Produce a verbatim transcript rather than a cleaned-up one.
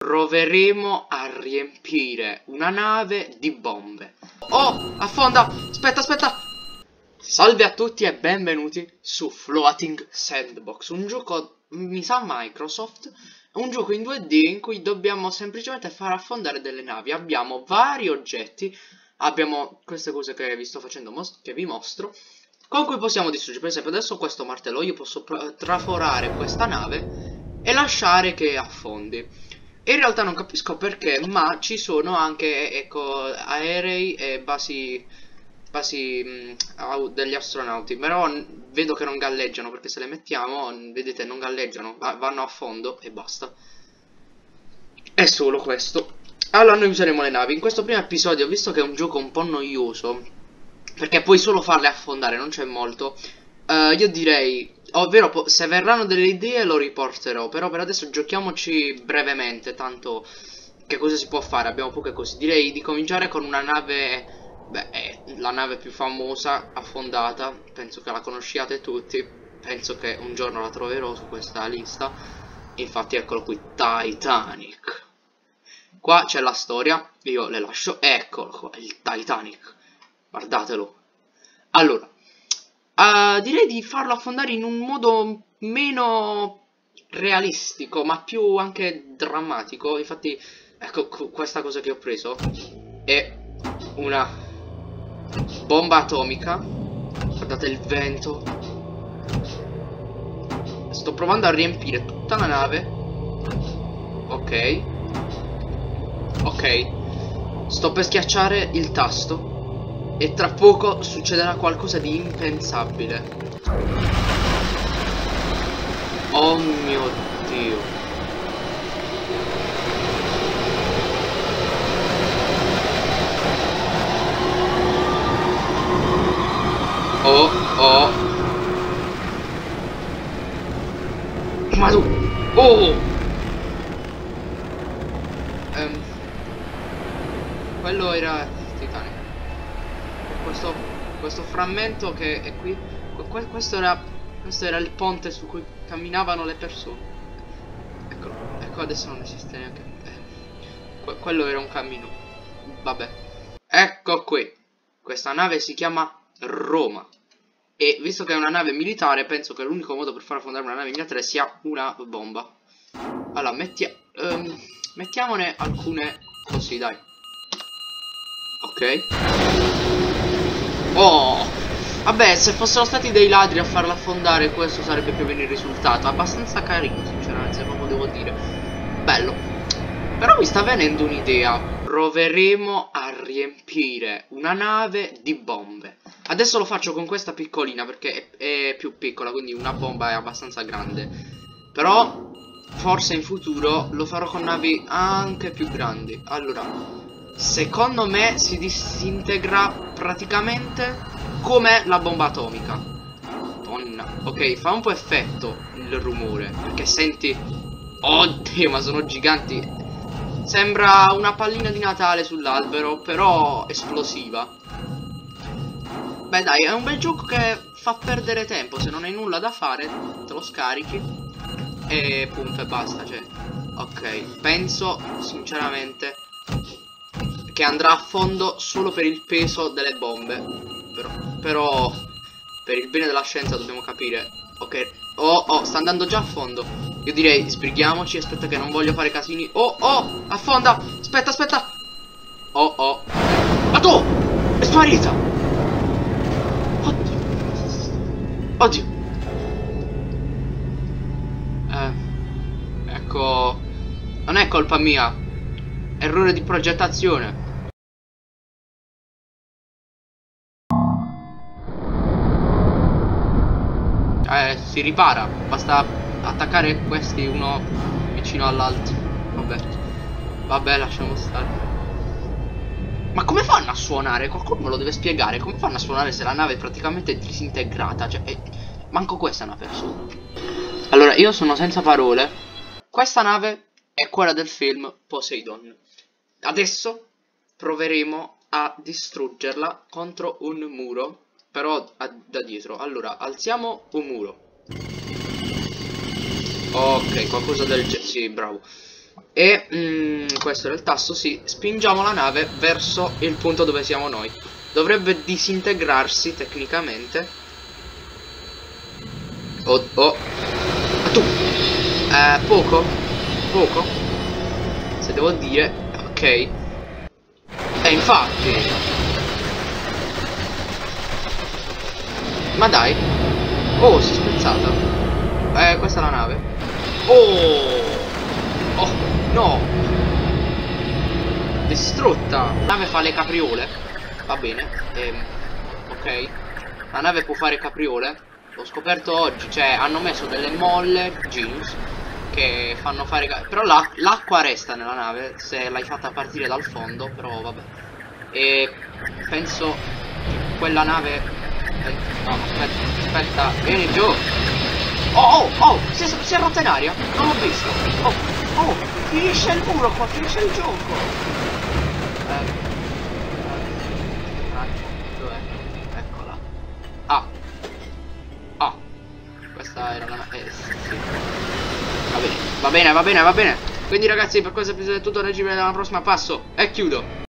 Proveremo a riempire una nave di bombe. Oh, affonda! Aspetta, aspetta! Salve a tutti e benvenuti su Floating Sandbox, un gioco, mi sa Microsoft, un gioco in due D in cui dobbiamo semplicemente far affondare delle navi. Abbiamo vari oggetti, abbiamo queste cose che vi sto facendo, che vi mostro, con cui possiamo distruggere. Per esempio adesso questo martello, io posso traforare questa nave e lasciare che affondi. In realtà non capisco perché, ma ci sono anche, ecco, aerei e basi, basi mh, degli astronauti. Però vedo che non galleggiano, perché se le mettiamo, vedete, non galleggiano, va vanno a fondo e basta. È solo questo. Allora noi useremo le navi. In questo primo episodio, visto che è un gioco un po' noioso, perché puoi solo farle affondare, non c'è molto, uh, io direi... Ovvero, se verranno delle idee lo riporterò. Però per adesso giochiamoci brevemente. Tanto che cosa si può fare? Abbiamo poche cose. Direi di cominciare con una nave. Beh, è la nave più famosa affondata. Penso che la conosciate tutti. Penso che un giorno la troverò su questa lista. Infatti eccolo qui, Titanic. Qua c'è la storia. Io le lascio. Eccolo qua, il Titanic. Guardatelo. Allora, Uh, direi di farlo affondare in un modo meno realistico, ma più anche drammatico. Infatti, ecco, questa cosa che ho preso è una bomba atomica. Guardate il vento. Sto provando a riempire tutta la nave. Ok. Ok. Sto per schiacciare il tasto e tra poco succederà qualcosa di impensabile. Oh mio Dio. Oh, oh. Ma tu. Oh. Um, quello era Titanic. Questo, questo frammento che è qui, questo era, questo era il ponte su cui camminavano le persone. Eccolo, ecco, adesso non esiste neanche. Eh, que quello era un cammino. Vabbè. Ecco qui. Questa nave si chiama Roma. E visto che è una nave militare, penso che l'unico modo per far affondare una nave militare sia una bomba. Allora, mettia um, mettiamone alcune così, dai. Ok. Oh, vabbè, se fossero stati dei ladri a farla affondare, questo sarebbe più o meno il risultato. Abbastanza carino, sinceramente, se proprio devo dire. Bello. Però mi sta venendo un'idea. Proveremo a riempire una nave di bombe. Adesso lo faccio con questa piccolina perché è, è più piccola, quindi una bomba è abbastanza grande. Però forse in futuro lo farò con navi anche più grandi. Allora, secondo me si disintegra praticamente come la bomba atomica. Madonna. Ok, fa un po' effetto il rumore, perché senti... Oddio, ma sono giganti. Sembra una pallina di Natale sull'albero, però esplosiva. Beh dai, è un bel gioco che fa perdere tempo. Se non hai nulla da fare, te lo scarichi e punto e basta, cioè. Ok, penso sinceramente che andrà a fondo solo per il peso delle bombe. Però, però per il bene della scienza dobbiamo capire. Ok. Oh, oh, sta andando già a fondo. Io direi sbrighiamoci. Aspetta che non voglio fare casini. Oh, oh, affonda. Aspetta, aspetta. Oh, oh. Ma tu! È sparita. Oddio. Oddio. Eh, ecco. Non è colpa mia. Errore di progettazione. Eh, si ripara. Basta attaccare questi uno vicino all'altro. Vabbè. Vabbè, lasciamo stare. Ma come fanno a suonare? Qualcuno me lo deve spiegare. Come fanno a suonare se la nave è praticamente disintegrata? Cioè, è... manco questa è una persona. Allora, io sono senza parole. Questa nave è quella del film Poseidon. Adesso proveremo a distruggerla contro un muro. Però a, da dietro. Allora, alziamo un muro. Ok, qualcosa del genere. Sì, bravo. E mm, questo era il tasto, sì. Spingiamo la nave verso il punto dove siamo noi. Dovrebbe disintegrarsi tecnicamente. Oh, oh. Ah, tu. Eh, poco. Poco. Se devo dire. Ok. E infatti. Ma dai. Oh, si è spezzata. Eh, questa è la nave. Oh. Oh, no. Distrutta. La nave fa le capriole. Va bene. Ehm, ok. La nave può fare capriole. L'ho scoperto oggi. Cioè, hanno messo delle molle Genius che fanno fare ca però l'acqua resta nella nave se l'hai fatta partire dal fondo. Però vabbè. E penso che quella nave eh, no, aspetta, aspetta, vieni giù. Oh, oh, oh, si è, si è rotta in aria. Non l'ho visto. Oh, oh, finisce il muro qua, finisce il gioco. Eh, eh, dov'è? Eccola. Ah. Ah. Questa era la... Eh, sì. Va bene, va bene, va bene, va bene. Quindi ragazzi, per questo episodio è tutto, noi ci vediamo al prossimo passo e chiudo.